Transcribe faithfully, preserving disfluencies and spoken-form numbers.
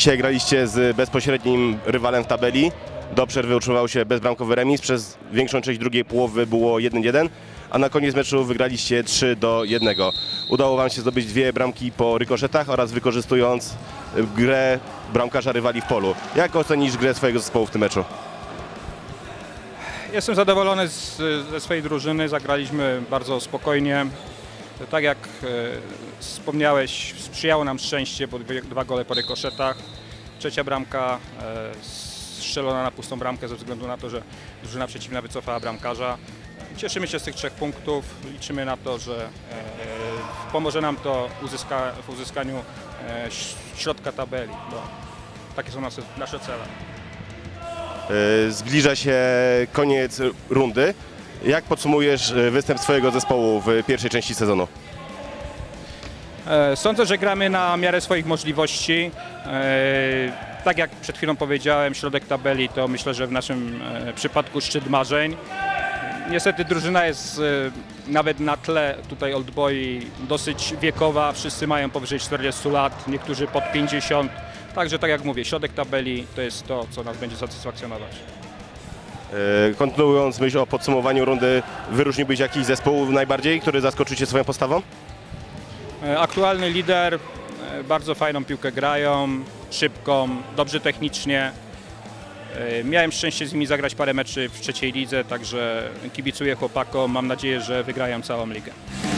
Dzisiaj graliście z bezpośrednim rywalem w tabeli. Do przerwy utrzymał się bezbramkowy remis. Przez większą część drugiej połowy było jeden jeden, a na koniec meczu wygraliście trzy do jednego. Udało wam się zdobyć dwie bramki po rykoszetach oraz wykorzystując grę bramkarza rywali w polu. Jak ocenisz grę swojego zespołu w tym meczu? Jestem zadowolony z, ze swojej drużyny. Zagraliśmy bardzo spokojnie. Tak jak e, wspomniałeś, sprzyjało nam szczęście, bo dwie, dwa gole po rykoszetach. Trzecia bramka e, strzelona na pustą bramkę ze względu na to, że drużyna przeciwna wycofała bramkarza. Cieszymy się z tych trzech punktów. Liczymy na to, że e, pomoże nam to uzyska, w uzyskaniu e, środka tabeli, bo takie są nasze, nasze cele. Zbliża się koniec rundy. Jak podsumujesz występ swojego zespołu w pierwszej części sezonu? Sądzę, że gramy na miarę swoich możliwości. Tak jak przed chwilą powiedziałem, środek tabeli to myślę, że w naszym przypadku szczyt marzeń. Niestety drużyna jest nawet na tle tutaj Old Boy dosyć wiekowa. Wszyscy mają powyżej czterdziestu lat, niektórzy pod pięćdziesiąt. Także tak jak mówię, środek tabeli to jest to, co nas będzie satysfakcjonować. Kontynuując myśl o podsumowaniu rundy, wyróżniłbyś jakiś zespół najbardziej, który zaskoczył Cię swoją postawą? Aktualny lider, bardzo fajną piłkę grają, szybką, dobrze technicznie. Miałem szczęście z nimi zagrać parę meczy w trzeciej lidze, także kibicuję chłopakom, mam nadzieję, że wygrają całą ligę.